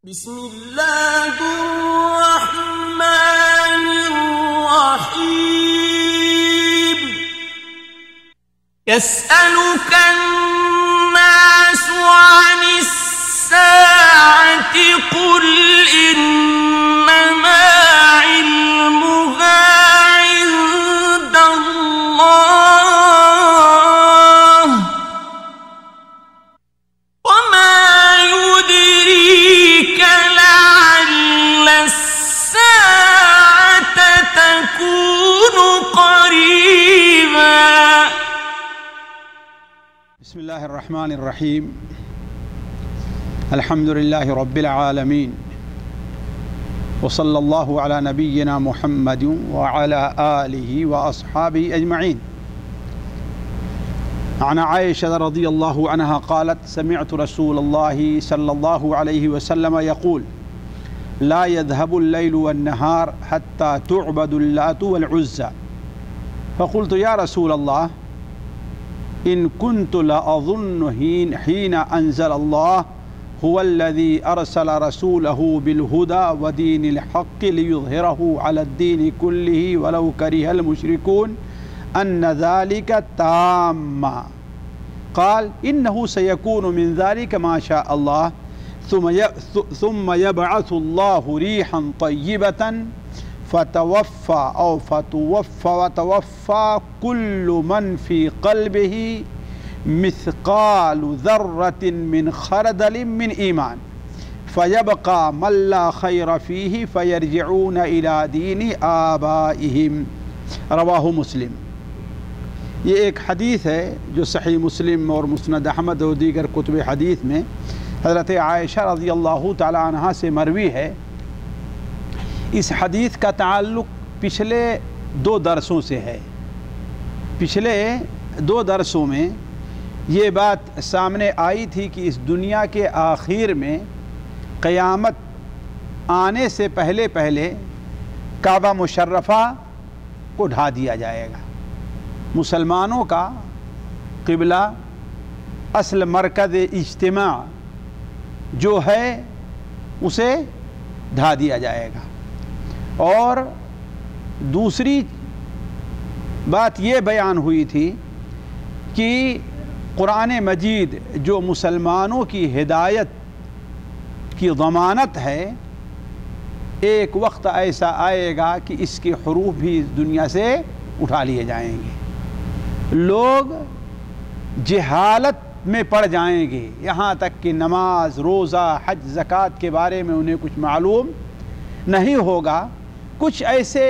بسم اللہ الرحمن الرحیم يسألك الناس عن الساعة قل إنما علمها عند الله وما يدريك لعل الساعة تكون قريبا. بسم الله الرحمن الرحيم الحمد لله رب العالمين وصلى الله على نبينا محمد وعلى آله وأصحابه أجمعين. عن عائشة رضي الله عنها قالت سمعت رسول الله صلى الله عليه وسلم يقول لا يذهب الليل والنهار حتى تعبد اللات والعزى فقلت يا رسول الله إن كنت لأظن حين أنزل الله هو الذي أرسل رسوله بالهدى ودين الحق ليظهره على الدين كله ولو كره المشركون أن ذلك تام. قال إنه سيكون من ذلك ما شاء الله ثم يبعث الله ريحا طيبة وتوفى كل من في قلبه مثقال ذرة من خردل من إيمان فيبقى من لا خير فيه فيرجعون إلى دين آبائهم. رواہ مسلم. یہ ایک حدیث ہے جو صحیح مسلم اور مسند احمد اور دیگر کتب حدیث میں حضرت عائشہ رضی اللہ تعالی عنہا سے مروی ہے. اس حدیث کا تعلق پچھلے 2 درسوں سے ہے. پچھلے 2 درسوں میں یہ بات سامنے آئی تھی کہ اس دنیا کے آخر میں قیامت آنے سے پہلے کعبہ مشرفہ کو ڈھا دیا جائے گا. مسلمانوں کا قبلہ اصل مرکز اجتماع جو ہے اسے ڈھا دیا جائے گا. اور دوسری بات یہ بیان ہوئی تھی کہ قرآن مجید جو مسلمانوں کی ہدایت کی ضمانت ہے ایک وقت ایسا آئے گا کہ اس کے حروف بھی اس دنیا سے اٹھا لیے جائیں گے. لوگ جہالت میں پڑ جائیں گے یہاں تک کہ نماز روزہ حج زکوٰۃ کے بارے میں انہیں کچھ معلوم نہیں ہوگا. کچھ ایسے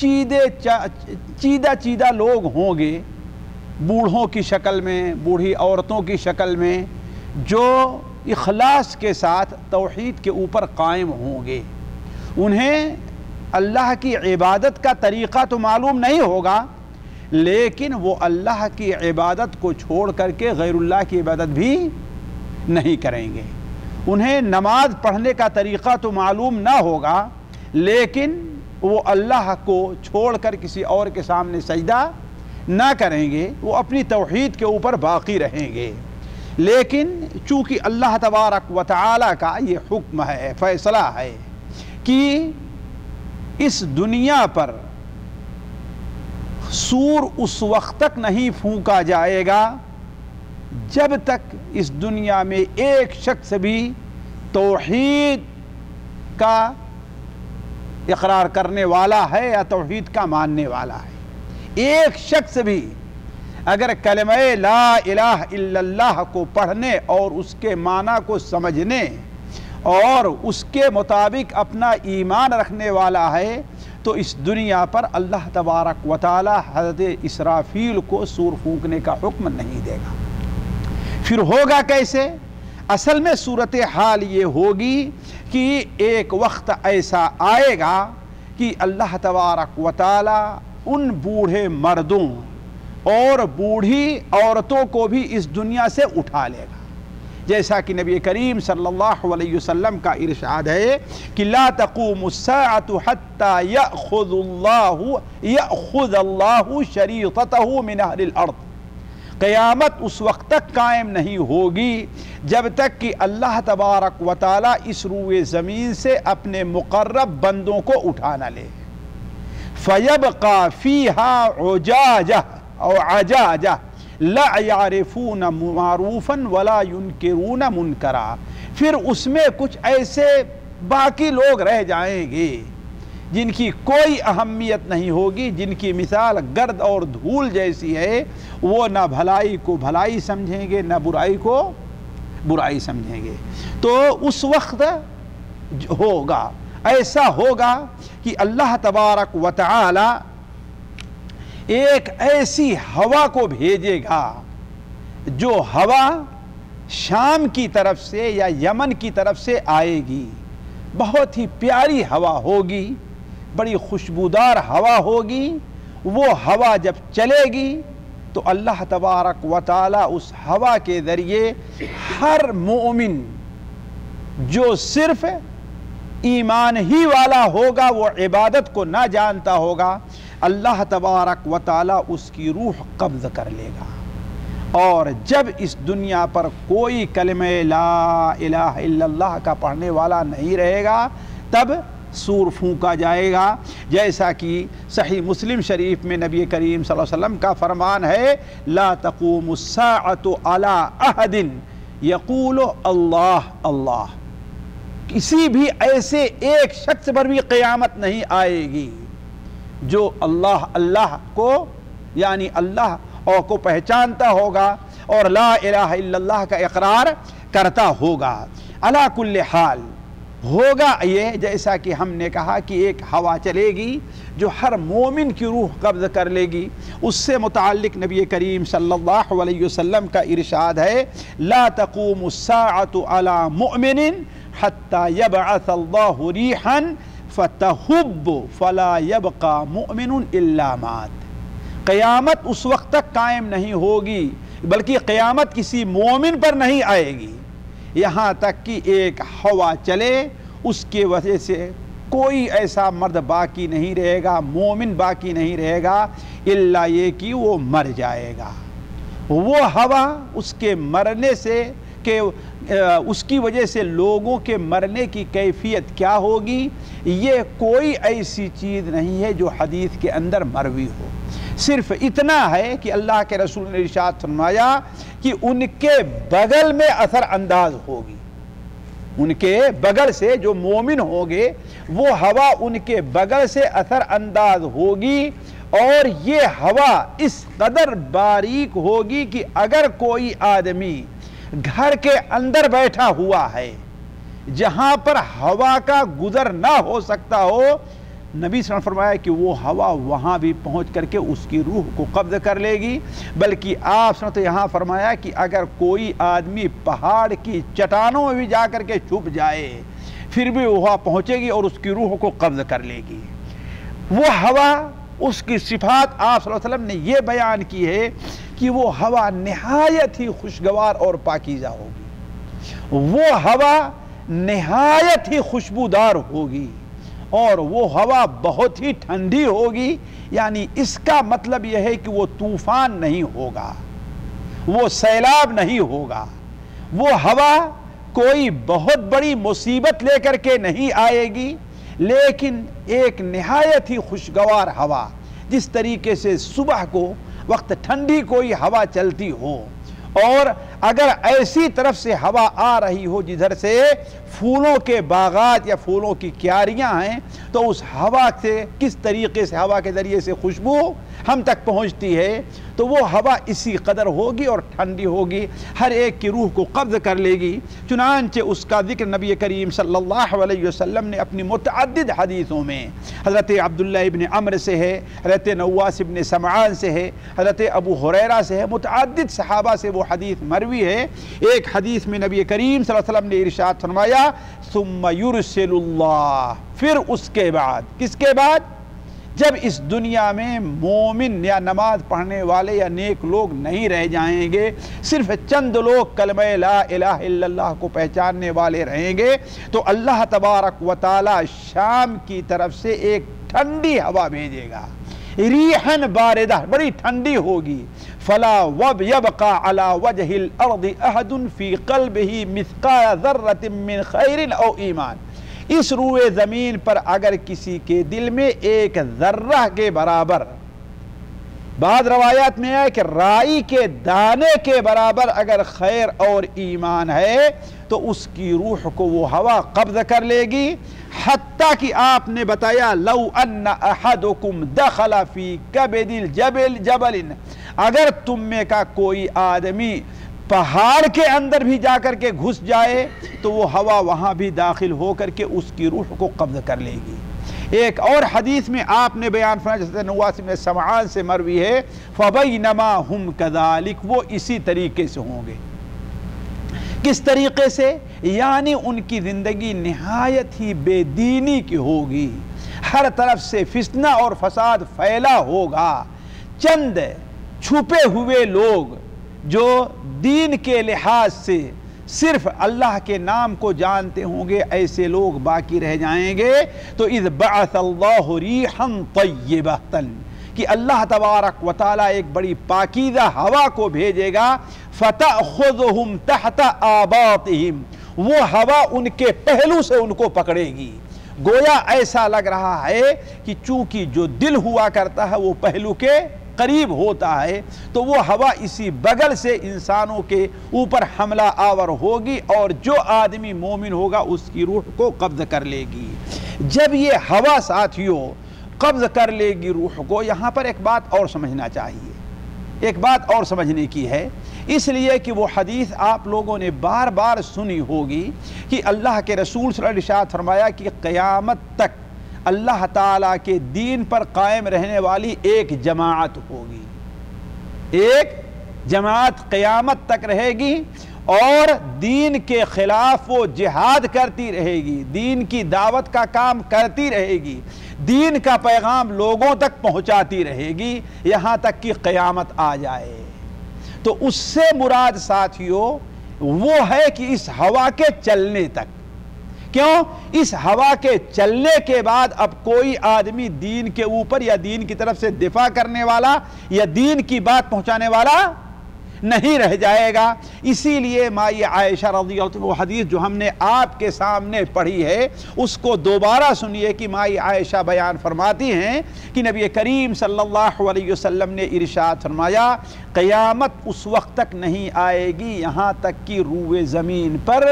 چیدہ لوگ ہوں گے بوڑھوں کی شکل میں بوڑھی عورتوں کی شکل میں جو اخلاص کے ساتھ توحید کے اوپر قائم ہوں گے. انہیں اللہ کی عبادت کا طریقہ تو معلوم نہیں ہوگا لیکن وہ اللہ کی عبادت کو چھوڑ کر کے غیر اللہ کی عبادت بھی نہیں کریں گے. انہیں نماز پڑھنے کا طریقہ تو معلوم نہ ہوگا لیکن وہ اللہ کو چھوڑ کر کسی اور کے سامنے سجدہ نہ کریں گے. وہ اپنی توحید کے اوپر باقی رہیں گے. لیکن چونکہ اللہ تبارک و تعالی کا یہ حکم ہے فیصلہ ہے کہ اس دنیا پر سور اس وقت تک نہیں پھونکا جائے گا جب تک اس دنیا میں ایک شخص بھی توحید کا اقرار کرنے والا ہے یا توحید کا ماننے والا ہے. ایک شخص بھی اگر کلمہ لا الہ الا اللہ کو پڑھنے اور اس کے معنی کو سمجھنے اور اس کے مطابق اپنا ایمان رکھنے والا ہے تو اس دنیا پر اللہ تبارک و تعالی حضرت اسرافیل کو سور پھونکنے کا حکم نہیں دے گا. پھر ہوگا کیسے؟ اصل میں صورتحال یہ ہوگی کہ ایک وقت ایسا آئے گا کہ اللہ تبارک و تعالی ان بوڑھے مردوں اور بوڑھی عورتوں کو بھی اس دنیا سے اٹھا لے گا. جیسا کہ نبی کریم صلی اللہ علیہ وسلم کا ارشاد ہے کہ لا تقوم الساعة حتى يأخذ الله شريطته من أهل الأرض. قیامت اس وقت تک قائم نہیں ہوگی جب تک کہ اللہ تبارک و تعالی اس روئے زمین سے اپنے مقرب بندوں کو اٹھا نہ لے. فَيَبْقَى فِيهَا عُجَاجَةٌ أو عَجَاجَةٌ لَا يَعْرِفُونَ مَعْرُوفًا وَلَا يُنْكِرُونَ مُنْكَرًا. پھر اس میں کچھ ایسے باقی لوگ رہ جائیں گے جن کی کوئی اہمیت نہیں ہوگی، جن کی مثال گرد اور دھول جیسی ہے. وہ نہ بھلائی کو بھلائی سمجھیں گے نہ برائی کو برائی سمجھیں گے. تو اس وقت ہوگا، ایسا ہوگا کہ اللہ تبارک و تعالی ایک ایسی ہوا کو بھیجے گا جو ہوا شام کی طرف سے یا یمن کی طرف سے آئے گی. بہت ہی پیاری ہوا ہوگی، بڑی خوشبودار ہوا ہوگی. وہ ہوا جب چلے گی تو اللہ تبارک و تعالی اس ہوا کے ذریعے ہر مومن جو صرف ایمان ہی والا ہوگا، وہ عبادت کو نہ جانتا ہوگا، اللہ تبارک و تعالی اس کی روح قبض کر لے گا. اور جب اس دنیا پر کوئی کلمہ لا الہ الا اللہ کا پڑھنے والا نہیں رہے گا، تب سور پھونکا جائے گا. جیسا کہ صحیح مسلم شریف میں نبی کریم صلی اللہ علیہ وسلم کا فرمان ہے، لا تقوم الساعة على احد یقول اللہ اللہ. کسی بھی ایسے ایک شخص پر بھی قیامت نہیں آئے گی جو اللہ اللہ کو یعنی اللہ اور کو پہچانتا ہوگا اور لا الہ الا اللہ کا اقرار کرتا ہوگا. علی کل حال ہوگا یہ جیسا کہ ہم نے کہا کہ ایک ہوا چلے گی جو ہر مومن کی روح قبض کر لے گی. اس سے متعلق نبی کریم صلی اللہ علیہ وسلم کا ارشاد ہے، لا تقوم الساعة على مؤمن حتى يبعث الله ريحا فتهب فلا يبقى مؤمن الا مات. قیامت اس وقت تک قائم نہیں ہوگی بلکہ قیامت کسی مومن پر نہیں آئے گی یہاں تک کہ ایک ہوا چلے، اس کے وجہ سے کوئی ایسا مرد باقی نہیں رہے گا، مومن باقی نہیں رہے گا الا یہ کہ وہ مر جائے گا. وہ ہوا اس کے مرنے سے کہ اس کی وجہ سے لوگوں کے مرنے کی کیفیت کیا ہوگی، یہ کوئی ایسی چیز نہیں ہے جو حدیث کے اندر مروی ہو. صرف اتنا ہے کہ اللہ کے رسول نے ارشاد فرمایا کہ ان کے بغل میں اثر انداز ہوگی. ان کے بغل سے جو مومن ہوں گے وہ ہوا ان کے بغل سے اثر انداز ہوگی، اور یہ ہوا اس قدر باریک ہوگی کہ اگر کوئی آدمی گھر کے اندر بیٹھا ہوا ہے جہاں پر ہوا کا گزر نہ ہو سکتا ہو، نبی صلی اللہ علیہ وسلم فرمایا کہ وہ ہوا وہاں بھی پہنچ کر کے اس کی روح کو قبض کر لے گی. بلکہ آپ صلی اللہ علیہ وسلم یہاں فرمایا کہ اگر کوئی آدمی پہاڑ کی چٹانوں میں بھی جا کر کے چھپ جائے پھر بھی وہاں پہنچے گی اور اس کی روح کو قبض کر لے گی. وہ ہوا، اس کی صفات آپ صلی اللہ علیہ وسلم نے یہ بیان کی ہے کہ وہ ہوا نہایت ہی خوشگوار اور پاکیزہ ہوگی. وہ ہوا نہایت ہی خوشبودار ہوگی اور وہ ہوا بہت ہی ٹھنڈی ہوگی. یعنی اس کا مطلب یہ ہے کہ وہ طوفان نہیں ہوگا، وہ سیلاب نہیں ہوگا. وہ ہوا کوئی بہت بڑی مصیبت لے کر کے نہیں آئے گی، لیکن ایک نہایت ہی خوشگوار ہوا. جس طریقے سے صبح کو وقت ٹھنڈی کوئی ہوا چلتی ہو اور اگر ایسی طرف سے ہوا آ رہی ہو جدھر سے پھولوں کے باغات یا پھولوں کی کیاریاں ہیں، تو اس ہوا سے کس طریقے سے ہوا کے ذریعے سے خوشبو ہم تک پہنچتی ہے، تو وہ ہوا اسی قدر ہوگی اور ٹھنڈی ہوگی، ہر ایک کی روح کو قبض کر لے گی. چنانچہ اس کا ذکر نبی کریم صلی اللہ علیہ وسلم نے اپنی متعدد حدیثوں میں حضرت عبداللہ ابن عمر سے ہے، حضرت نواس ابن سمعان سے ہے، حضرت ابو ہریرہ سے ہے، متعدد صحابہ سے وہ حدیث مروی ہے. ایک حدیث میں نبی کریم صلی اللہ علیہ وسلم نے ارشاد فرمایا، ثم یرسل اللہ، پھر اس کے بعد، کس کے بعد؟ جب اس دنیا میں مومن یا نماز پڑھنے والے یا نیک لوگ نہیں رہ جائیں گے، صرف چند لوگ کلمہ لا الہ الا اللہ کو پہچاننے والے رہیں گے، تو اللہ تبارک و تعالی شام کی طرف سے ایک ٹھنڈی ہوا بھیجے گا، ریحن باردہ، بڑی ٹھنڈی ہوگی. فلا يبقى على وجه الارض احد في قلبه مثقال ذرة من خیر او ایمان. اس روئے زمین پر اگر کسی کے دل میں ایک ذرہ کے برابر، بعض روایات میں ہے کہ رائی کے دانے کے برابر اگر خیر اور ایمان ہے تو اس کی روح کو وہ ہوا قبض کر لے گی. حتیٰ کہ آپ نے بتایا لو ان احدکم دخل فی کبد الجبل، اگر تم میں کا کوئی آدمی پہاڑ کے اندر بھی جا کر کے گھس جائے تو وہ ہوا وہاں بھی داخل ہو کر کے اس کی روح کو قبض کر لے گی. ایک اور حدیث میں آپ نے بیان فرمایا جیسے نواس بن سمعان سے مروی ہے فَبَيْنَمَا هُمْ كَذَلِكَ، وہ اسی طریقے سے ہوں گے. کس طریقے سے؟ یعنی ان کی زندگی نہایت ہی بے دینی کی ہوگی، ہر طرف سے فتنہ اور فساد پھیلا ہوگا. چند چھپے ہوئے لوگ جو دین کے لحاظ سے صرف اللہ کے نام کو جانتے ہوں گے، ایسے لوگ باقی رہ جائیں گے. تو اذ بعث اللہ ریحا طیبۃ، کہ اللہ تبارک و تعالیٰ ایک بڑی پاکیزہ ہوا کو بھیجے گا. فتأخذہم تحت آباطہم، وہ ہوا ان کے پہلو سے ان کو پکڑے گی. گویا ایسا لگ رہا ہے کہ چونکہ جو دل ہوا کرتا ہے وہ پہلو کے قریب ہوتا ہے، تو وہ ہوا اسی بغل سے انسانوں کے اوپر حملہ آور ہوگی اور جو آدمی مومن ہوگا اس کی روح کو قبض کر لے گی. جب یہ ہوا ساتھیوں قبض کر لے گی روح کو، یہاں پر ایک بات اور سمجھنا چاہیے، ایک بات اور سمجھنے کی ہے، اس لیے کہ وہ حدیث آپ لوگوں نے بار بار سنی ہوگی کہ اللہ کے رسول صلی اللہ علیہ وسلم نے فرمایا کہ قیامت تک اللہ تعالیٰ کے دین پر قائم رہنے والی ایک جماعت ہوگی، ایک جماعت قیامت تک رہے گی اور دین کے خلاف وہ جہاد کرتی رہے گی، دین کی دعوت کا کام کرتی رہے گی، دین کا پیغام لوگوں تک پہنچاتی رہے گی یہاں تک کہ قیامت آ جائے. تو اس سے مراد ساتھیوں وہ ہے کہ اس ہوا کے چلنے تک. کیوں؟ اس ہوا کے چلنے کے بعد اب کوئی آدمی دین کے اوپر یا دین کی طرف سے دفاع کرنے والا یا دین کی بات پہنچانے والا نہیں رہ جائے گا. اسی لیے مائی عائشہ رضی اللہ عنہ وہ حدیث جو ہم نے آپ کے سامنے پڑھی ہے اس کو دوبارہ سنیے کہ مائی عائشہ بیان فرماتی ہیں کہ نبی کریم صلی اللہ علیہ وسلم نے ارشاد فرمایا قیامت اس وقت تک نہیں آئے گی یہاں تک کہ روئے زمین پر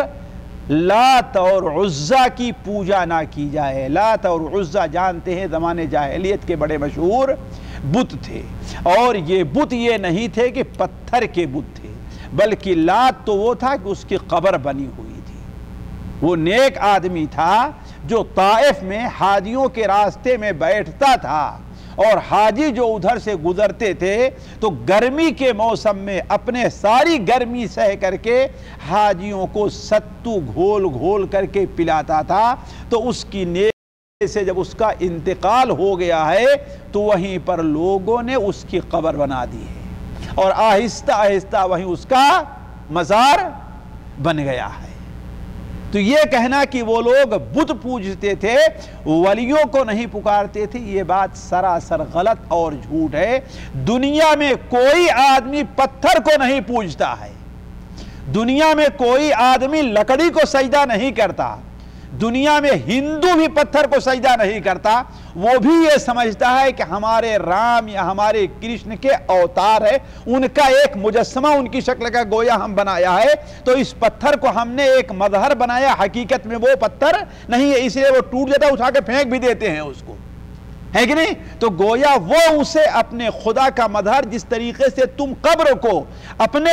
لات اور عزا کی پوجا نہ کی جائے. لات اور عزا جانتے ہیں زمانے جاہلیت کے بڑے مشہور بت تھے، اور یہ بت یہ نہیں تھے کہ پتھر کے بت تھے، بلکہ لات تو وہ تھا کہ اس کی قبر بنی ہوئی تھی. وہ نیک آدمی تھا جو طائف میں حاجیوں کے راستے میں بیٹھتا تھا، اور حاجی جو ادھر سے گزرتے تھے تو گرمی کے موسم میں اپنے ساری گرمی سہ کر کے حاجیوں کو ستو گھول گھول کر کے پلاتا تھا. تو اس کی نیک سے جب اس کا انتقال ہو گیا ہے تو وہیں پر لوگوں نے اس کی قبر بنا دی ہے اور آہستہ آہستہ وہیں اس کا مزار بن گیا ہے. تو یہ کہنا کہ وہ لوگ بت پوجتے تھے ولیوں کو نہیں پکارتے تھے، یہ بات سراسر غلط اور جھوٹ ہے. دنیا میں کوئی آدمی پتھر کو نہیں پوجتا ہے، دنیا میں کوئی آدمی لکڑی کو سجدہ نہیں کرتا، دنیا میں ہندو بھی پتھر کو سجدہ نہیں کرتا. وہ بھی یہ سمجھتا ہے کہ ہمارے رام یا ہمارے کرشن کے اوتار ہے، ان کا ایک مجسمہ ان کی شکل کا گویا ہم بنایا ہے، تو اس پتھر کو ہم نے ایک مظہر بنایا. حقیقت میں وہ پتھر نہیں ہے، اس لیے وہ ٹوٹ جاتا ہے، اٹھا کے پھینک بھی دیتے ہیں اس کو، ہے کہ نہیں؟ تو گویا وہ اسے اپنے خدا کا مظہر، جس طریقے سے تم قبر کو اپنے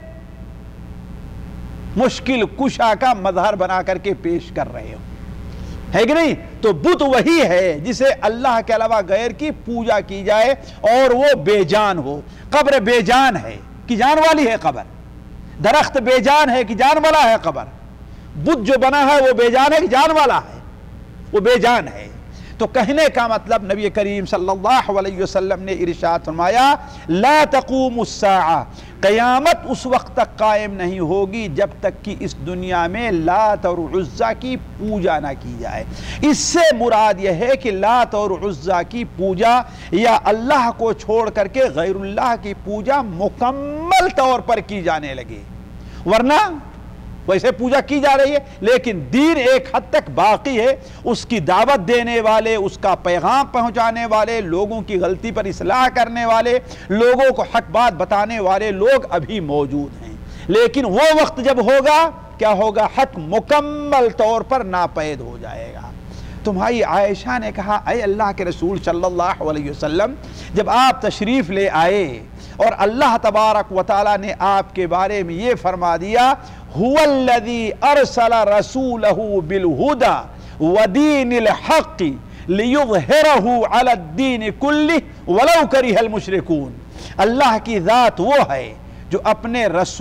مشکل کشا کا مظہر بنا کر کے پیش کر رہے ہو، ہے کہ نہیں؟ تو بت وہی ہے جسے اللہ کے علاوہ غیر کی پوجا کی جائے اور وہ بے جان ہو. قبر بے جان ہے کہ جان والی ہے قبر، درخت بے جان ہے کہ جان والا ہے قبر، بت جو بنا ہے وہ بے جان ہے کہ جان والا ہے، وہ بے جان ہے. تو کہنے کا مطلب نبی کریم صلی اللہ علیہ وسلم نے ارشاد فرمایا لا تقوم الساعہ، قیامت اس وقت تک قائم نہیں ہوگی جب تک کہ اس دنیا میں لات اور عزیٰ کی پوجا نہ کی جائے۔ اس سے مراد یہ ہے کہ لات اور عزیٰ کی پوجا یا اللہ کو چھوڑ کر کے غیر اللہ کی پوجا مکمل طور پر کی جانے لگے، ورنہ ویسے پوجا کی جا رہی ہے لیکن دین ایک حد تک باقی ہے، اس کی دعوت دینے والے، اس کا پیغام پہنچانے والے، لوگوں کی غلطی پر اصلاح کرنے والے، لوگوں کو حق بات بتانے والے لوگ ابھی موجود ہیں، لیکن وہ وقت جب ہوگا کیا ہوگا؟ حق مکمل طور پر ناپید ہو جائے گا۔ تمہاری عائشہ نے کہا اے اللہ کے رسول صلی اللہ علیہ وسلم، جب آپ تشریف لے آئے اور اللہ تبارک و تعالی نے آپ کے بارے میں یہ فرما دیا هو الذي ارسل رسوله بالهدى ودين الحق ليظهره على الدين كله ولو كره المشركون، اللہ کی ذات وہ ہے جو اپنے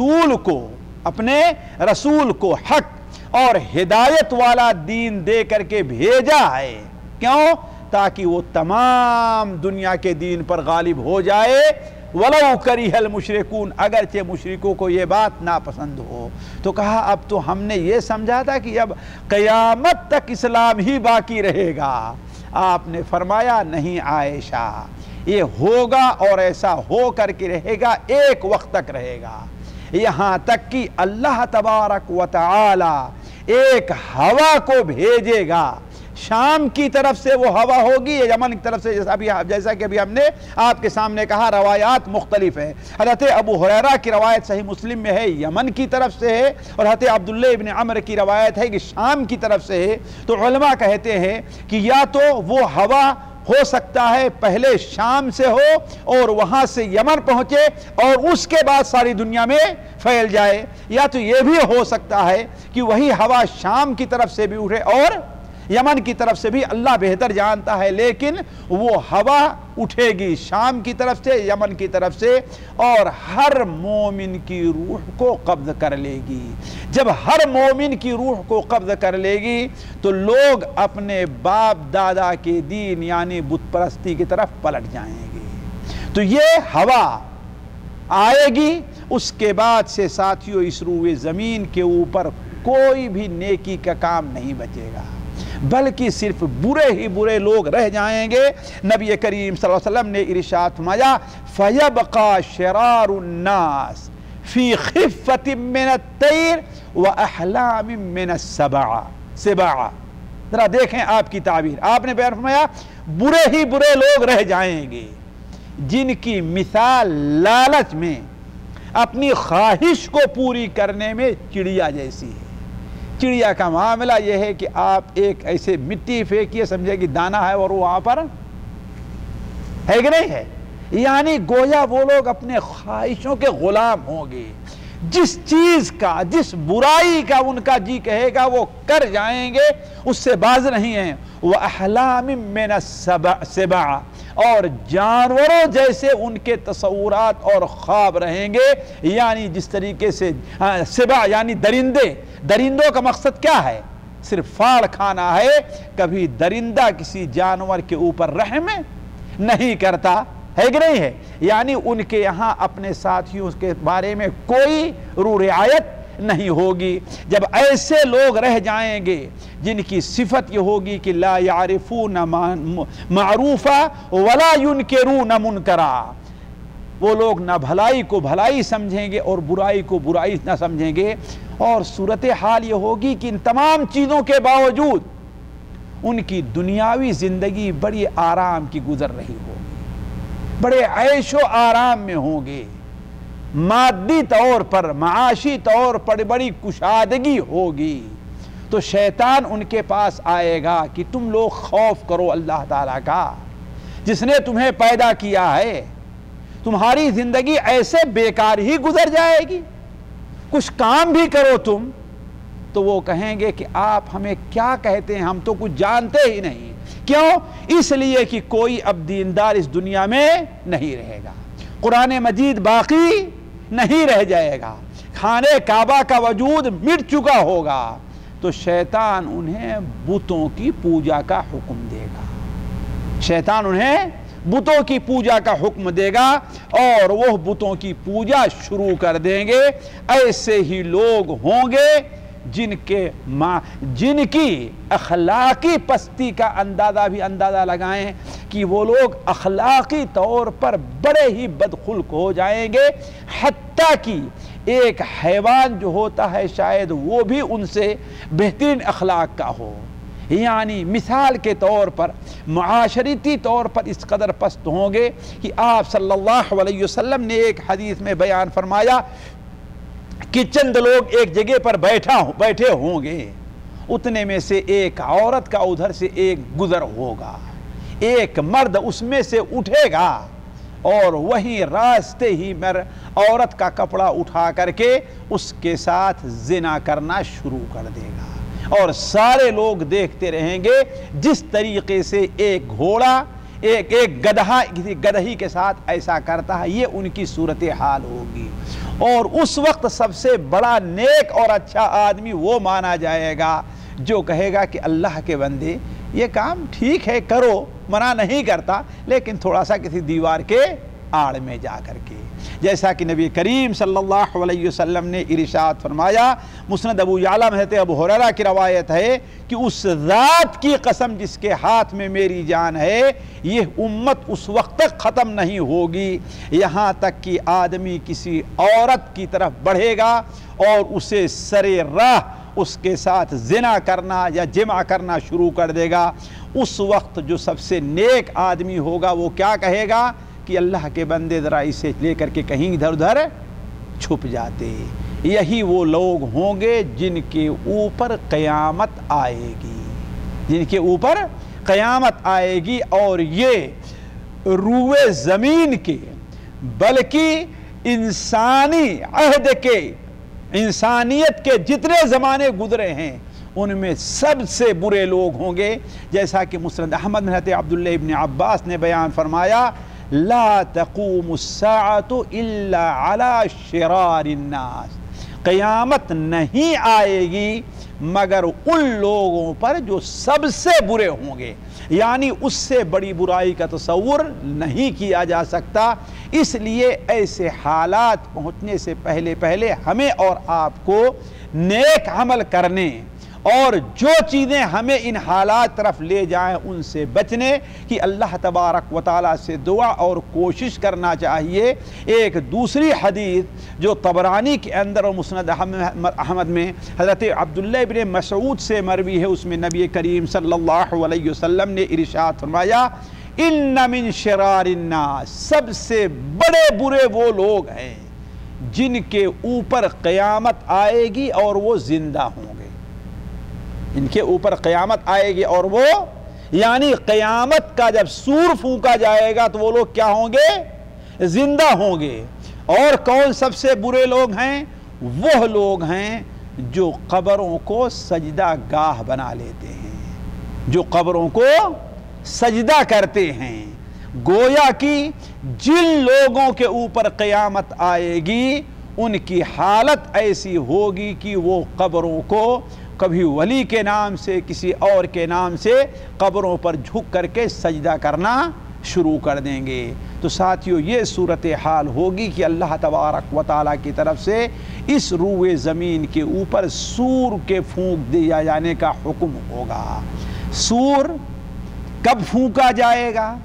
رسول کو حق اور ہدایت والا دین دے کر کے بھیجا ہے، کیوں؟ تاکہ وہ تمام دنیا کے دین پر غالب ہو جائے، وَلَوْ كَرِهَ الْمُشْرِكُونَ، اگرچہ مشرکوں کو یہ بات ناپسند ہو۔ تو کہا اب تو ہم نے یہ سمجھا تھا کہ اب قیامت تک اسلام ہی باقی رہے گا۔ آپ نے فرمایا نہیں عائشہ، یہ ہوگا اور ایسا ہو کر کے رہے گا، ایک وقت تک رہے گا، یہاں تک کہ اللہ تبارک و تعالی ایک ہوا کو بھیجے گا، شام کی طرف سے وہ ہوا ہوگی یا یمن کی طرف سے، جیسا کہ ابھی ہم نے آپ کے سامنے کہا روایات مختلف ہیں۔ حضرت ابو ہریرہ کی روایت صحیح مسلم میں ہے یمن کی طرف سے ہے، اور حضرت عبداللہ ابن عمر کی روایت ہے کہ شام کی طرف سے ہے۔ تو علماء کہتے ہیں کہ یا تو وہ ہوا ہو سکتا ہے پہلے شام سے ہو اور وہاں سے یمن پہنچے اور اس کے بعد ساری دنیا میں پھیل جائے، یا تو یہ بھی ہو سکتا ہے کہ وہی ہوا شام کی طرف سے بھی اٹھے اور یمن کی طرف سے بھی، اللہ بہتر جانتا ہے، لیکن وہ ہوا اٹھے گی شام کی طرف سے، یمن کی طرف سے، اور ہر مومن کی روح کو قبض کر لے گی۔ جب ہر مومن کی روح کو قبض کر لے گی تو لوگ اپنے باپ دادا کے دین یعنی بت پرستی کی طرف پلٹ جائیں گے۔ تو یہ ہوا آئے گی، اس کے بعد سے ساتھیوں اس روئے زمین کے اوپر کوئی بھی نیکی کا کام نہیں بچے گا، بلکہ صرف برے ہی برے لوگ رہ جائیں گے۔ نبی کریم صلی اللہ علیہ وسلم نے ارشاد فرمایا فَيَبْقَى شِرَارُ النَّاسِ فِي خِفَّةٍ مِّنَ الطَّيْرِ وَأَحْلَامٍ مِّنَ السِّبَاعِ۔ ذرا دیکھیں آپ کی تعبیر، آپ نے بیان فرمایا برے ہی برے لوگ رہ جائیں گے جن کی مثال لالچ میں، اپنی خواہش کو پوری کرنے میں چڑیا جیسی ہے۔ چڑیا کا معاملہ یہ ہے کہ آپ ایک ایسے مٹی پھینکیے، سمجھے کہ دانہ ہے اور وہ وہاں پر ہے کہ نہیں ہے، یعنی گویا وہ لوگ اپنے خواہشوں کے غلام ہوں گے، جس چیز کا، جس برائی کا ان کا جی کہے گا وہ کر جائیں گے، اس سے باز نہیں ہیں۔ وَأَحْلَامٍ مِّنَ السِّبَاعِ، اور جانوروں جیسے ان کے تصورات اور خواب رہیں گے، یعنی جس طریقے سے سبع یعنی درندوں کا مقصد کیا ہے؟ صرف پھاڑ کھانا ہے، کبھی درندہ کسی جانور کے اوپر رحم نہیں کرتا ہے کہ نہیں ہے، یعنی ان کے یہاں اپنے ساتھیوں کے بارے میں کوئی رعایت نہیں ہوگی۔ جب ایسے لوگ رہ جائیں گے جن کی صفت یہ ہوگی کہ لا یعرفون معروفا ولا ینکرون منکرا، وہ لوگ نہ بھلائی کو بھلائی سمجھیں گے اور برائی کو برائی نہ سمجھیں گے، اور صورتحال یہ ہوگی کہ ان تمام چیزوں کے باوجود ان کی دنیاوی زندگی بڑی آرام کی گزر رہی ہوگی، بڑے عیش و آرام میں ہوں گے، مادی طور پر، معاشی طور پر بڑی کشادگی ہوگی۔ تو شیطان ان کے پاس آئے گا کہ تم لوگ خوف کرو اللہ تعالیٰ کا، جس نے تمہیں پیدا کیا ہے، تمہاری زندگی ایسے بیکار ہی گزر جائے گی، کچھ کام بھی کرو تم۔ تو وہ کہیں گے کہ آپ ہمیں کیا کہتے ہیں، ہم تو کچھ جانتے ہی نہیں۔ کیوں؟ اس لیے کہ کوئی اب دیندار اس دنیا میں نہیں رہے گا، قرآن مجید باقی نہیں رہ جائے گا، خانہ کعبہ کا وجود مٹ چکا ہوگا، تو شیطان انہیں بتوں کی پوجا کا حکم دے گا، شیطان انہیں بتوں کی پوجا کا حکم دے گا اور وہ بتوں کی پوجا شروع کر دیں گے۔ ایسے ہی لوگ ہوں گے جن کی اخلاقی پستی کا اندازہ لگائیں کہ وہ لوگ اخلاقی طور پر بڑے ہی بدخلق ہو جائیں گے، حتیٰ کہ ایک حیوان جو ہوتا ہے شاید وہ بھی ان سے بہترین اخلاق کا ہو۔ یعنی مثال کے طور پر معاشرتی طور پر اس قدر پست ہوں گے کہ آپ صلی اللہ علیہ وسلم نے ایک حدیث میں بیان فرمایا کہ چند لوگ ایک جگہ پر بیٹھے ہوں گے، اتنے میں سے ایک عورت کا ادھر سے ایک گزر ہوگا، ایک مرد اس میں سے اٹھے گا اور وہیں راستے ہی میں عورت کا کپڑا اٹھا کر کے اس کے ساتھ زنا کرنا شروع کر دے گا، اور سارے لوگ دیکھتے رہیں گے جس طریقے سے ایک گھوڑا ایک گدھا کسی گدھی کے ساتھ ایسا کرتا ہے، یہ ان کی صورتحال ہوگی۔ اور اس وقت سب سے بڑا نیک اور اچھا آدمی وہ مانا جائے گا جو کہے گا کہ اللہ کے بندے یہ کام ٹھیک ہے کرو، منع نہیں کرتا، لیکن تھوڑا سا کسی دیوار کے آڑ میں جا کر کے، جیسا کہ نبی کریم صلی اللہ علیہ وسلم نے ارشاد فرمایا، مسند ابو یعلا میں حضرت ابو ہریرہ کی روایت ہے کہ اس ذات کی قسم جس کے ہاتھ میں میری جان ہے، یہ امت اس وقت تک ختم نہیں ہوگی یہاں تک کہ آدمی کسی عورت کی طرف بڑھے گا اور اسے سرے راہ اس کے ساتھ زنا کرنا یا جمع کرنا شروع کر دے گا۔ اس وقت جو سب سے نیک آدمی ہوگا وہ کیا کہے گا کہ اللہ کے بندے ذرا اسے لے کر کے کہیں ادھر ادھر چھپ جاتے۔ یہی وہ لوگ ہوں گے جن کے اوپر قیامت آئے گی، جن کے اوپر قیامت آئے گی، اور یہ روئے زمین کے بلکہ انسانی عہد کے، انسانیت کے جتنے زمانے گزرے ہیں ان میں سب سے برے لوگ ہوں گے، جیسا کہ مسند احمد میں حضرت عبداللہ ابن عباس نے بیان فرمایا، لا تقوم الساعة الا على شرار الناس، قیامت نہیں آئے گی مگر ان لوگوں پر جو سب سے برے ہوں گے، یعنی اس سے بڑی برائی کا تصور نہیں کیا جا سکتا۔ اس لیے ایسے حالات پہنچنے سے پہلے ہمیں اور آپ کو نیک عمل کرنے اور جو چیزیں ہمیں ان حالات طرف لے جائیں ان سے بچنے کی اللہ تبارک و تعالیٰ سے دعا اور کوشش کرنا چاہیے۔ ایک دوسری حدیث جو طبرانی کے اندر اور مسند احمد میں حضرت عبداللہ ابن مسعود سے مروی ہے، اس میں نبی کریم صلی اللہ علیہ وسلم نے ارشاد فرمایا، ان من شرار الناس، سب سے بڑے برے وہ لوگ ہیں جن کے اوپر قیامت آئے گی اور وہ زندہ ہوں گے، ان کے اوپر قیامت آئے گی اور وہ، یعنی قیامت کا جب سور پھونکا جائے گا تو وہ لوگ کیا ہوں گے؟ زندہ ہوں گے۔ اور کون سب سے برے لوگ ہیں؟ وہ لوگ ہیں جو قبروں کو سجدہ گاہ بنا لیتے ہیں، جو قبروں کو سجدہ کرتے ہیں۔ گویا کہ جن لوگوں کے اوپر قیامت آئے گی ان کی حالت ایسی ہوگی کہ وہ قبروں کو کبھی ولی کے نام سے کسی اور کے نام سے قبروں پر جھک کر کے سجدہ کرنا شروع کر دیں گے۔ تو ساتھیو یہ صورتحال ہوگی کہ اللہ تبارک و تعالیٰ کی طرف سے اس روئے زمین کے اوپر سور کے پھونک دیا جانے کا حکم ہوگا۔ سور کب پھونکا جائے گا؟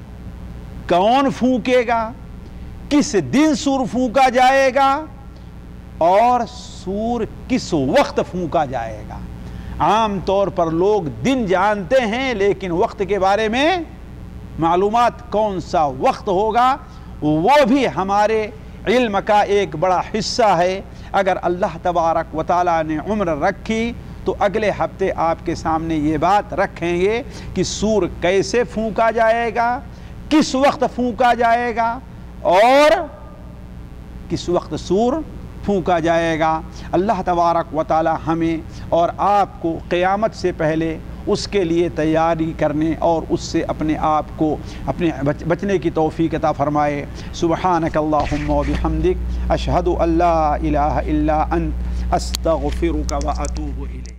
کون پھونکے گا؟ کس دن سور پھونکا جائے گا؟ اور سور کس وقت پھونکا جائے گا؟ عام طور پر لوگ دن جانتے ہیں لیکن وقت کے بارے میں معلومات کون سا وقت ہوگا وہ بھی ہمارے علم کا ایک بڑا حصہ ہے۔ اگر اللہ تبارک و تعالیٰ نے عمر رکھی تو اگلے ہفتے آپ کے سامنے یہ بات رکھیں گے کہ سور کیسے پھونکا جائے گا، کس وقت پھونکا جائے گا اور کس وقت سور پھونکا جائے گا۔ اللہ تبارک و تعالی ہمیں اور آپ کو قیامت سے پہلے اس کے لیے تیاری کرنے اور اس سے اپنے آپ کو اپنے بچنے کی توفیق عطا فرمائے۔ سبحانک اللہم و بحمدک، اشہد ان لا الہ الا انت، استغفرک و اتوب الیک۔